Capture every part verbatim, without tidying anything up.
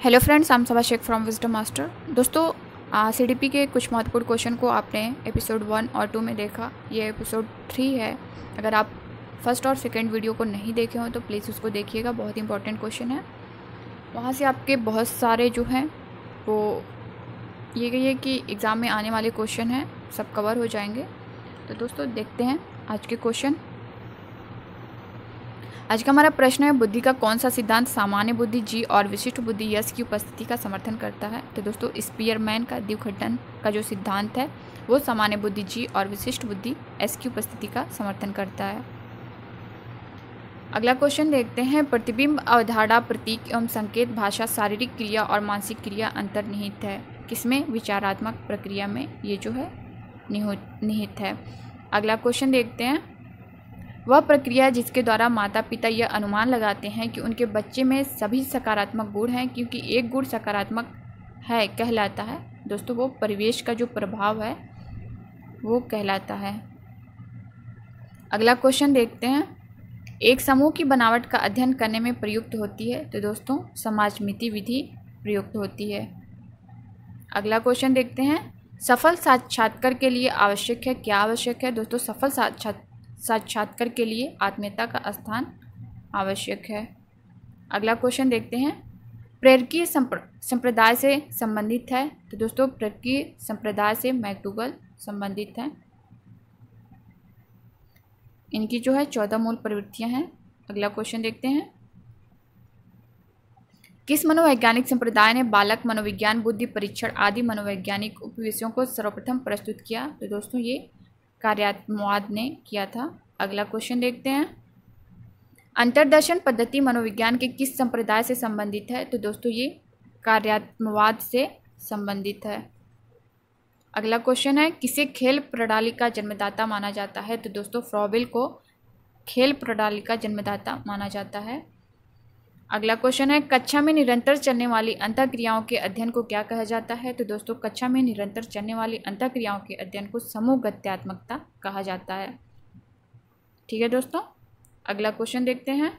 Hello friends, I am Saba Shaikh from wisdom master. दोस्तों, CDP के कुछ महत्वपूर्ण क्वेश्चन को आपने एपिसोड वन और टू में देखा। ये एपिसोड थ्री है। अगर आप फर्स्ट और सेकंड वीडियो को नहीं देखे हो तो प्लीज़ उसको देखिएगा, बहुत इंपॉर्टेंट क्वेश्चन है। वहाँ से आपके बहुत सारे जो हैं वो ये कही है कि एग्ज़ाम में आने वाले क्वेश्चन हैं, सब कवर हो जाएंगे। तो दोस्तों देखते हैं आज के क्वेश्चन। आज का हमारा प्रश्न है, बुद्धि का कौन सा सिद्धांत सामान्य बुद्धि जी और विशिष्ट बुद्धि यश की उपस्थिति का समर्थन करता है। तो दोस्तों, स्पीयरमैन का द्विघटन का जो सिद्धांत है वो सामान्य बुद्धि जी और विशिष्ट बुद्धि एस की उपस्थिति का समर्थन करता है। अगला क्वेश्चन देखते हैं, प्रतिबिंब अवधारणा प्रतीक एवं संकेत भाषा शारीरिक क्रिया और मानसिक क्रिया अंतर्निहित है। किसमें? विचारात्मक प्रक्रिया में ये जो है निहित है। अगला क्वेश्चन देखते हैं, वह प्रक्रिया जिसके द्वारा माता पिता यह अनुमान लगाते हैं कि उनके बच्चे में सभी सकारात्मक गुण हैं क्योंकि एक गुण सकारात्मक है कहलाता है। दोस्तों, वो परिवेश का जो प्रभाव है वो कहलाता है। अगला क्वेश्चन देखते हैं, एक समूह की बनावट का अध्ययन करने में प्रयुक्त होती है। तो दोस्तों, समाजमिति विधि प्रयुक्त होती है। अगला क्वेश्चन देखते हैं, सफल साक्षात्कार के लिए आवश्यक है। क्या आवश्यक है? दोस्तों, सफल साक्षात साक्षात्कार के लिए आत्मीयता का स्थान आवश्यक है। अगला क्वेश्चन देखते हैं, प्रेरकीय संप्रदाय से संबंधित है। तो दोस्तों, प्रेरकीय संप्रदाय से मैक्डूगल संबंधित है। इनकी जो है चौदह मूल प्रवृत्तियां हैं। अगला क्वेश्चन देखते हैं, किस मनोवैज्ञानिक संप्रदाय ने बालक मनोविज्ञान बुद्धि परीक्षण आदि मनोवैज्ञानिक उपविषयों को सर्वप्रथम प्रस्तुत किया? तो दोस्तों, ये कार्यात्मवाद ने किया था। अगला क्वेश्चन देखते हैं, अंतर्दर्शन पद्धति मनोविज्ञान के किस संप्रदाय से संबंधित है? तो दोस्तों, ये कार्यात्मवाद से संबंधित है। अगला क्वेश्चन है, किसे खेल प्रणाली का जन्मदाता माना जाता है? तो दोस्तों, फ्रॉबेल को खेल प्रणाली का जन्मदाता माना जाता है। अगला क्वेश्चन है, कक्षा में निरंतर चलने वाली अंतःक्रियाओं के अध्ययन को क्या कहा जाता है? तो दोस्तों, कक्षा में निरंतर चलने वाली अंतःक्रियाओं के अध्ययन को समूहगत्यात्मकता कहा जाता है। ठीक है दोस्तों, अगला क्वेश्चन देखते हैं,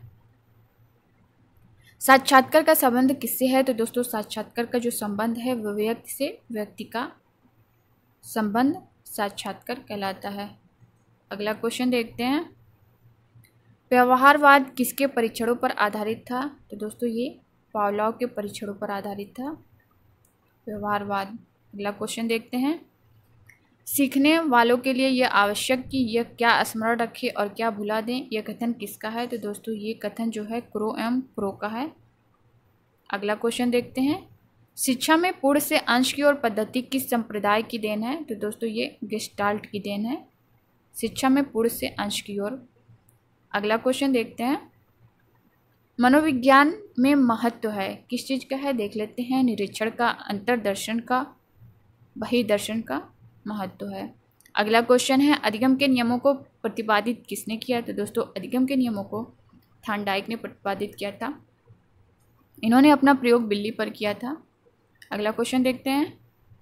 साक्षात्कार का संबंध किससे है? तो दोस्तों, साक्षात्कार का जो संबंध है वह व्यक्ति से व्यक्ति का संबंध साक्षात्कार कहलाता है। अगला क्वेश्चन देखते हैं, व्यवहारवाद किसके परीक्षणों पर आधारित था? तो दोस्तों, ये पावलोव के परीक्षणों पर आधारित था व्यवहारवाद। अगला क्वेश्चन देखते हैं, सीखने वालों के लिए यह आवश्यक कि यह क्या स्मरण रखें और क्या भुला दें, यह कथन किसका है? तो दोस्तों, ये कथन जो है क्रो एवं प्रो का है। अगला क्वेश्चन देखते हैं, शिक्षा में पूर्ण से अंश की ओर पद्धति किस संप्रदाय की देन है? तो दोस्तों, ये गेस्टाल्ट की देन है, शिक्षा में पूर्ण से अंश की ओर। अगला क्वेश्चन देखते हैं, मनोविज्ञान में महत्व है किस चीज़ का है? देख लेते हैं, निरीक्षण का, अंतर्दर्शन का, बहिर्दर्शन का महत्व है। अगला क्वेश्चन है, अधिगम के नियमों को प्रतिपादित किसने किया? तो दोस्तों, अधिगम के नियमों को थॉर्नडाइक ने प्रतिपादित किया था। इन्होंने अपना प्रयोग बिल्ली पर किया था। अगला क्वेश्चन देखते हैं,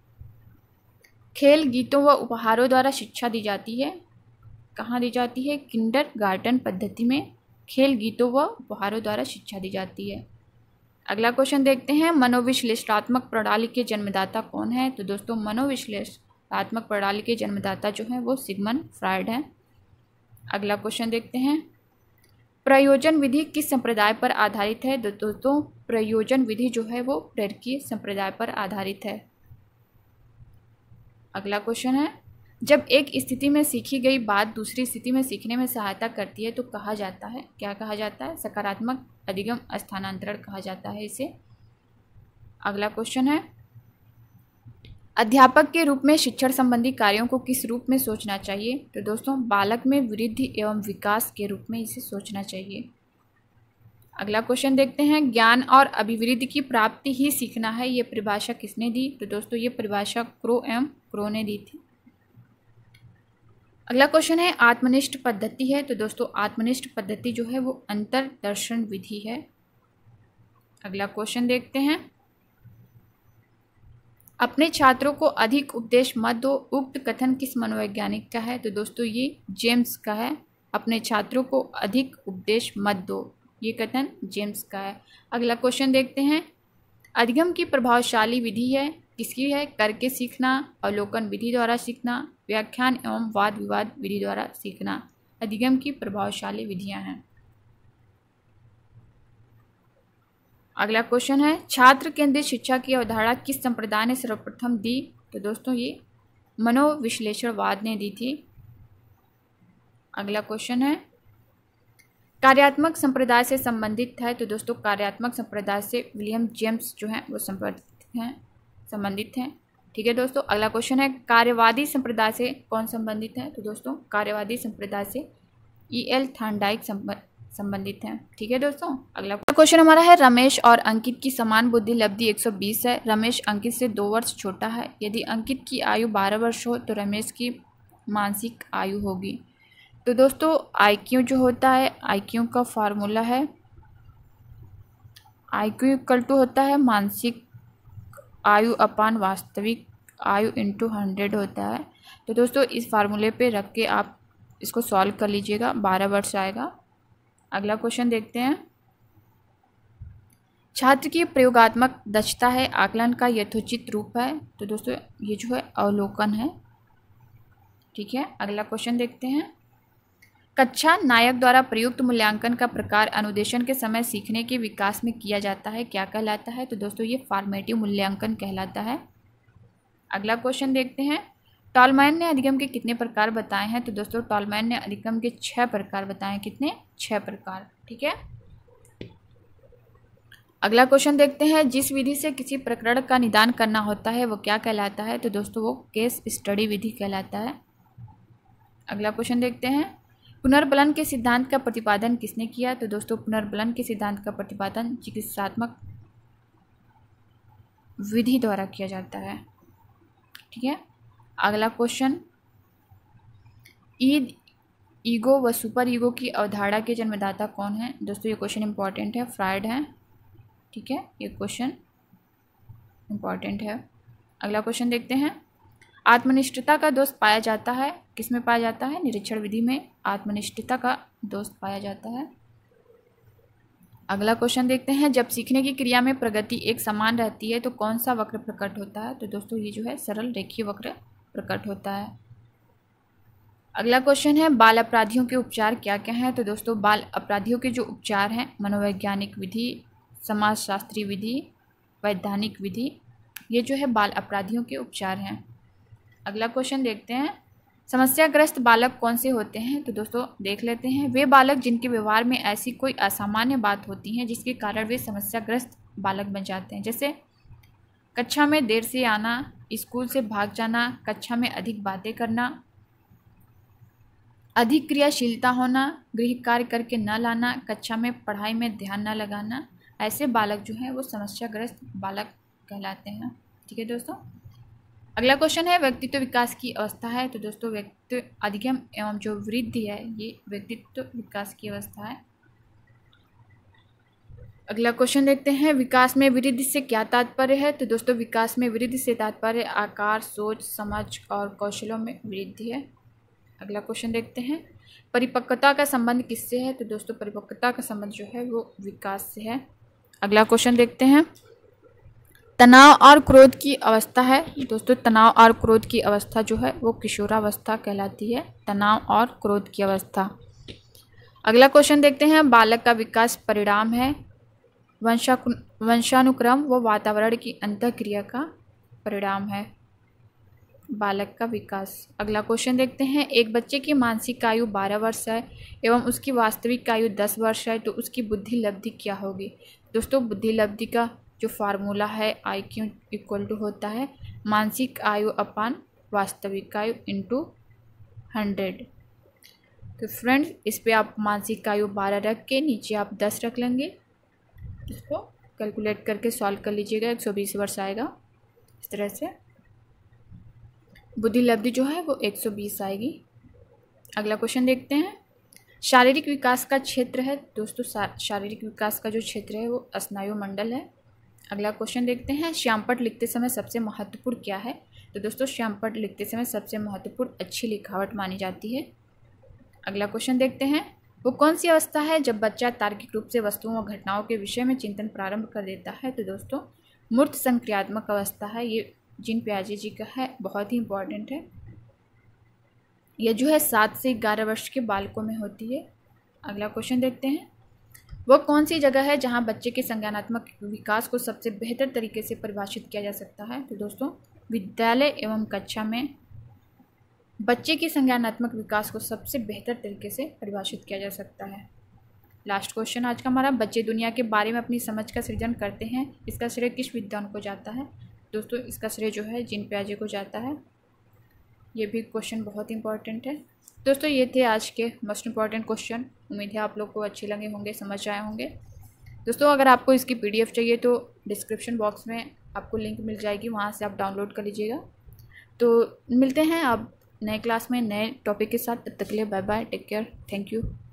खेल गीतों व उपहारों द्वारा शिक्षा दी जाती है। कहाँ दी जाती है? किंडरगार्टन पद्धति में खेल गीतों व उपहारों द्वारा शिक्षा दी जाती है। अगला क्वेश्चन देखते हैं, मनोविश्लेषणात्मक प्रणाली के जन्मदाता कौन है? तो दोस्तों, मनोविश्लेषणात्मक प्रणाली के जन्मदाता जो है वो सिगमंड फ्रायड है। अगला क्वेश्चन देखते हैं, प्रयोजन विधि किस संप्रदाय पर आधारित है? तो दोस्तों, प्रयोजन विधि जो है वो प्रेरकीय संप्रदाय पर आधारित है। अगला क्वेश्चन है, जब एक स्थिति में सीखी गई बात दूसरी स्थिति में सीखने में सहायता करती है तो कहा जाता है, क्या कहा जाता है? सकारात्मक अधिगम स्थानांतरण कहा जाता है इसे। अगला क्वेश्चन है, अध्यापक के रूप में शिक्षण संबंधी कार्यों को किस रूप में सोचना चाहिए? तो दोस्तों, बालक में वृद्धि एवं विकास के रूप में इसे सोचना चाहिए। अगला क्वेश्चन देखते हैं, ज्ञान और अभिवृद्धि की प्राप्ति ही सीखना है, ये परिभाषा किसने दी? तो दोस्तों, ये परिभाषा क्रो एवं क्रो ने दी थी। अगला क्वेश्चन है, आत्मनिष्ठ पद्धति है। तो दोस्तों, आत्मनिष्ठ पद्धति जो है वो अंतर्दर्शन विधि है। अगला क्वेश्चन देखते हैं, अपने छात्रों को अधिक उपदेश मत दो, उक्त कथन किस मनोवैज्ञानिक का है? तो दोस्तों, ये जेम्स का है। अपने छात्रों को अधिक उपदेश मत दो, ये कथन जेम्स का है। अगला क्वेश्चन देखते हैं, अधिगम की प्रभावशाली विधि है किसकी है? करके सीखना, अवलोकन विधि द्वारा सीखना, व्याख्यान एवं वाद विवाद विधि द्वारा सीखना। अधिगम की प्रभावशाली विधियां हैं। अगला क्वेश्चन है, छात्र केंद्रित शिक्षा की अवधारणा किस संप्रदाय ने सर्वप्रथम दी? तो दोस्तों ये मनोविश्लेषणवाद ने दी थी। अगला क्वेश्चन है, कार्यात्मक संप्रदाय से संबंधित है? तो दोस्तों कार्यात्मक संप्रदाय से विलियम जेम्स जो हैं वो संबंधित हैं संबंधित हैं ठीक है दोस्तों। अगला क्वेश्चन है, कार्यवादी संप्रदाय से कौन संबंधित है? तो दोस्तों कार्यवादी संप्रदाय से ई एल थॉर्नडाइक संबंधित हैं। ठीक है दोस्तों। अगला क्वेश्चन हमारा है, रमेश और अंकित की समान बुद्धि लब्धि एक सौ बीस है। रमेश अंकित से दो वर्ष छोटा है। यदि अंकित की आयु बारह वर्ष हो तो रमेश की मानसिक आयु होगी। तो दोस्तों आई क्यू जो होता है, आई क्यू का फार्मूला है, आई क्यू इक्वल टू होता है मानसिक आयु अपान वास्तविक आयु इंटू हंड्रेड होता है। तो दोस्तों इस फार्मूले पे रख के आप इसको सॉल्व कर लीजिएगा, बारह वर्ष आएगा। अगला क्वेश्चन देखते हैं, छात्र की प्रयोगात्मक दक्षता है आकलन का यथोचित रूप है। तो दोस्तों ये जो है अवलोकन है। ठीक है। अगला क्वेश्चन देखते हैं, कक्षा नायक द्वारा प्रयुक्त मूल्यांकन का प्रकार अनुदेशन के समय सीखने के विकास में किया जाता है, क्या कहलाता है? तो दोस्तों ये फॉर्मेटिव मूल्यांकन कहलाता है। अगला क्वेश्चन देखते हैं, टॉलमैन ने अधिगम के कितने प्रकार बताए हैं? तो दोस्तों टॉलमैन ने अधिगम के छह प्रकार बताए हैं। कितने? छह प्रकार। ठीक है। अगला क्वेश्चन देखते हैं, जिस विधि से किसी प्रकरण का निदान करना होता है वो क्या कहलाता है? तो दोस्तों वो केस स्टडी विधि कहलाता है। अगला क्वेश्चन देखते हैं, पुनर्बलन के सिद्धांत का प्रतिपादन किसने किया? तो दोस्तों पुनर्बलन के सिद्धांत का प्रतिपादन चिकित्सात्मक विधि द्वारा किया जाता है। ठीक है। अगला क्वेश्चन, ईद ईगो व सुपर ईगो की अवधारणा के जन्मदाता कौन है? दोस्तों ये क्वेश्चन इंपॉर्टेंट है, फ्रायड है। ठीक है, ये क्वेश्चन इंपॉर्टेंट है। अगला क्वेश्चन देखते हैं, आत्मनिष्ठता का दोष पाया जाता है किसमें पाया जाता है? निरीक्षण विधि में आत्मनिष्ठता का दोष पाया जाता है। अगला क्वेश्चन देखते हैं, जब सीखने की क्रिया में प्रगति एक समान रहती है तो कौन सा वक्र प्रकट होता है? तो दोस्तों ये जो है सरल रेखीय वक्र प्रकट होता है। अगला क्वेश्चन है, बाल अपराधियों के उपचार क्या क्या हैं? तो दोस्तों बाल अपराधियों के जो उपचार हैं, मनोवैज्ञानिक विधि, समाजशास्त्री विधि, वैधानिक विधि, ये जो है बाल अपराधियों के उपचार हैं। अगला क्वेश्चन देखते हैं, समस्याग्रस्त बालक कौन से होते हैं? तो दोस्तों देख लेते हैं, वे बालक जिनके व्यवहार में ऐसी कोई असामान्य बात होती है जिसके कारण वे समस्याग्रस्त बालक बन जाते हैं। जैसे कक्षा में देर से आना, स्कूल से भाग जाना, कक्षा में अधिक बातें करना, अधिक क्रियाशीलता होना, गृह कार्य करके न लाना, कक्षा में पढ़ाई में ध्यान न लगाना, ऐसे बालक जो हैं वो समस्याग्रस्त बालक कहलाते हैं। ठीक है दोस्तों। अगला क्वेश्चन है, व्यक्तित्व विकास की अवस्था है। तो दोस्तों व्यक्तित्व अधिगम एवं जो वृद्धि है ये व्यक्तित्व विकास की अवस्था है। अगला क्वेश्चन देखते हैं, विकास में वृद्धि से क्या तात्पर्य है? तो दोस्तों विकास में वृद्धि से तात्पर्य आकार, सोच, समझ और कौशलों में वृद्धि है। अगला क्वेश्चन देखते हैं, परिपक्वता का संबंध किससे है? तो दोस्तों परिपक्वता का संबंध जो है वो विकास से है। अगला क्वेश्चन देखते हैं, तनाव और क्रोध की अवस्था है। दोस्तों तनाव और क्रोध की अवस्था जो है वो किशोरावस्था कहलाती है। तनाव और क्रोध की अवस्था। अगला क्वेश्चन देखते हैं, बालक का विकास परिणाम है, वंशा वंशानुक्रम व वातावरण की अंतःक्रिया का परिणाम है बालक का विकास। अगला क्वेश्चन देखते हैं, एक बच्चे की मानसिक आयु बारह वर्ष है एवं उसकी वास्तविक आयु दस वर्ष है तो उसकी बुद्धि लब्धि क्या होगी? दोस्तों बुद्धि लब्धि का जो फार्मूला है आई क्यू इक्वल टू होता है मानसिक आयु अपान वास्तविक आयु इंटू हंड्रेड। तो फ्रेंड्स इस पे आप मानसिक आयु बारह रख के नीचे आप दस रख लेंगे, इसको कैलकुलेट करके सॉल्व कर लीजिएगा, एक सौ बीस वर्ष आएगा। इस तरह से बुद्धि लब्धि जो है वो एक सौ बीस आएगी। अगला क्वेश्चन देखते हैं, शारीरिक विकास का क्षेत्र है। दोस्तों शारीरिक विकास का जो क्षेत्र है वो स्नायु मंडल है। अगला क्वेश्चन देखते हैं, श्यामपट लिखते समय सबसे महत्वपूर्ण क्या है? तो दोस्तों श्यामपट लिखते समय सबसे महत्वपूर्ण अच्छी लिखावट मानी जाती है। अगला क्वेश्चन देखते हैं, वो कौन सी अवस्था है जब बच्चा तार्किक रूप से वस्तुओं और घटनाओं के विषय में चिंतन प्रारंभ कर देता है? तो दोस्तों मूर्त संक्रियात्मक अवस्था है, ये जीन पियाजे जी का है, बहुत ही इंपॉर्टेंट है। यह जो है सात से ग्यारह वर्ष के बालकों में होती है। अगला क्वेश्चन देखते हैं, वह कौन सी जगह है जहां बच्चे के संज्ञानात्मक विकास को सबसे बेहतर तरीके से परिभाषित किया जा सकता है? तो दोस्तों विद्यालय एवं कक्षा में बच्चे के संज्ञानात्मक विकास को सबसे बेहतर तरीके से परिभाषित किया जा सकता है। लास्ट क्वेश्चन आज का हमारा, बच्चे दुनिया के बारे में अपनी समझ का सृजन करते हैं, इसका श्रेय किस विद्वान को जाता है? दोस्तों इसका श्रेय जो है जीन पियाजे को जाता है। ये भी क्वेश्चन बहुत इंपॉर्टेंट है। दोस्तों ये थे आज के मोस्ट इंपॉर्टेंट क्वेश्चन, उम्मीद है आप लोग को अच्छे लगे होंगे, समझ आए होंगे। दोस्तों अगर आपको इसकी पीडीएफ चाहिए तो डिस्क्रिप्शन बॉक्स में आपको लिंक मिल जाएगी, वहाँ से आप डाउनलोड कर लीजिएगा। तो मिलते हैं अब नए क्लास में नए टॉपिक के साथ, तब तक के लिए bye bye, take care, thank you.